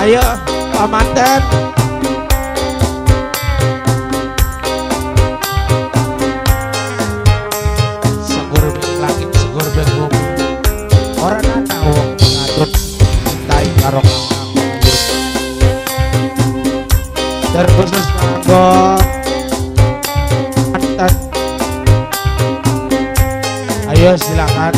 Ayo pamanten. Segur beng langit, segur beng bumi. Orang ana wong ngatut tai karo kakang. Terkhusus kanggo manten. Ayo silakan.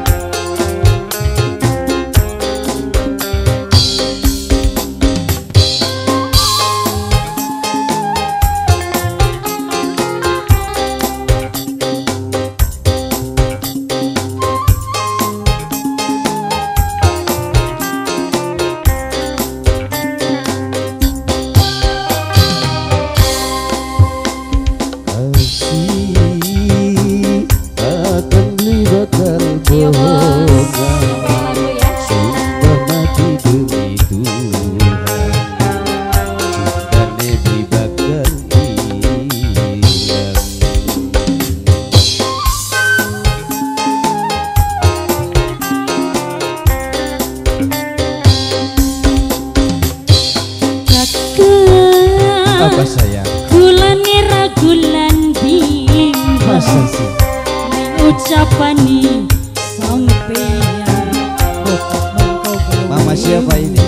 Apa sayang? Gulane ragulan bimbang. Masa sih? Ucapani sampeyan. Mama siapa ini?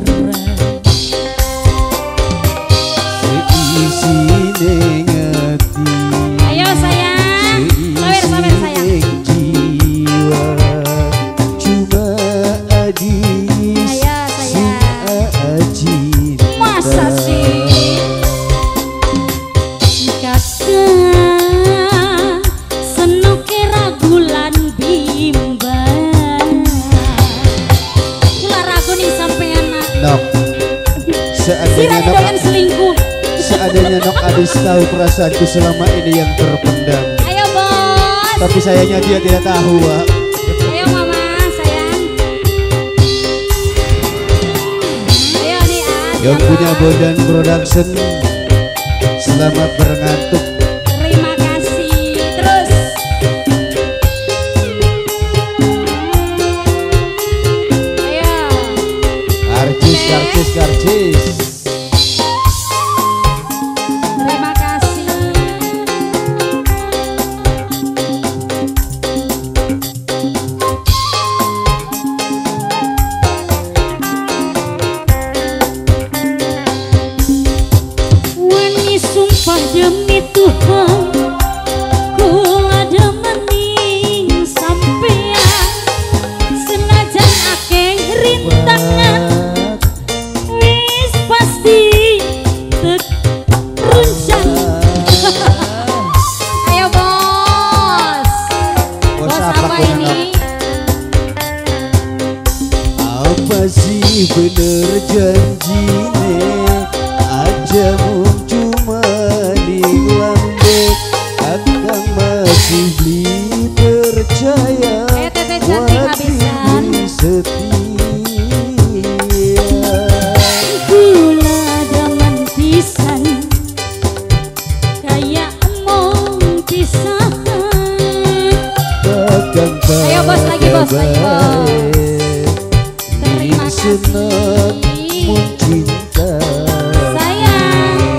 Seisi nengati. Ayo sayang, sawer sayang. Jiwa cuma adis. Ayo sayang. Cinta. Masa sih? Seadanya Nok Adis tahu perasaanku selama ini yang terpendam. Ayo bos. Tapi sayangnya dia tidak tahu, Wak. Ayo mama sayang. Ayo nih Yang punya Bondan Production, selamat berngantuk. Terima kasih. Terus. Ayo. Karcis, karcis, karcis. Terima kasih. Wani sumpah demi Tuhan, kula demening sampean, senajan akeh rintangan, wis pasti teruncang. Ayo bos. Bos apa ini? Apa sih bener janjine? Aja cuma di lambek, akan masih beli percaya. Tete cantik habisan. Setia. Gula daman pisan, kayak emong pisahan. Ayo bos lagi bos, lagi bos. Terima kasih. Cinta Sayang.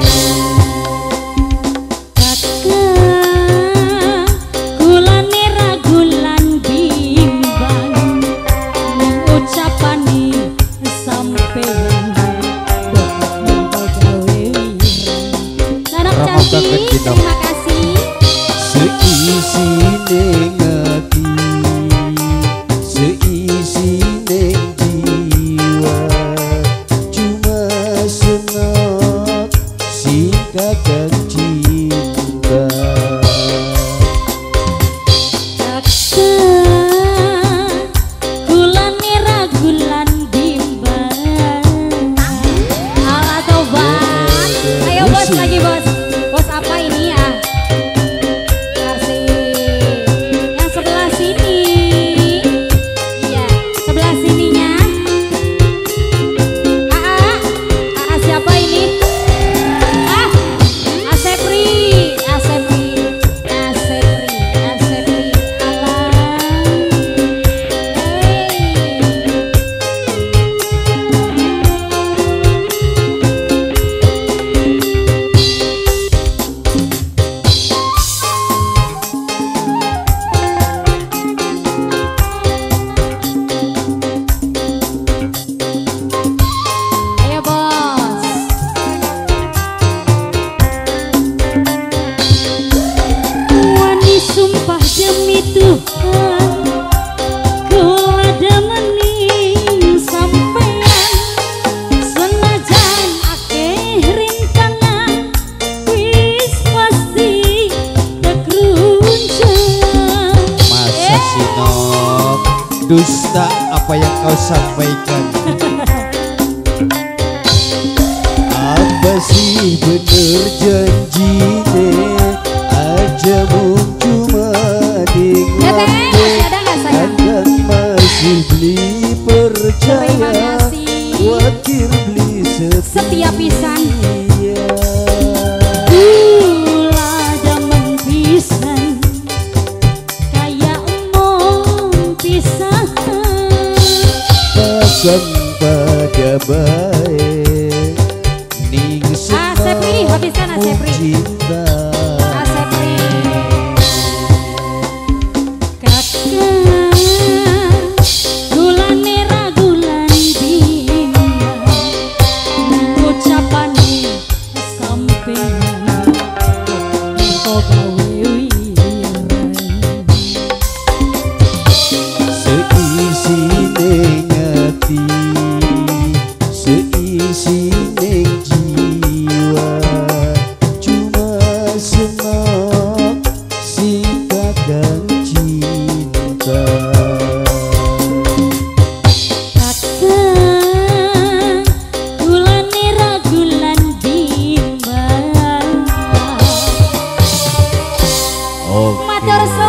Kakak, gulane ragulan bimbang, ning ucapane sampeyan. Anak cantik, terima kasih. seisi nengati, seisi neng jiwa, cuma apa yang kau sampaikan. Apa sih bener janjinya, aja cuma Teteh, masih ada nggak sayang? dan masih beli Terima percaya, kasih. wakil beli Setia pisan. setia. Gula jaman pisan, kayak emong pisan. Takkan pada baik ning Sepri, habiskan Sepri. cinta. Asepri kakak gulane ragulan bimbang ucapane sampeyan kok gawe wiran Seisi neng hati, seisi neng jiwa, cuma senang singkat dan cinta. kakak gulane ragulan bimbang Oke. matur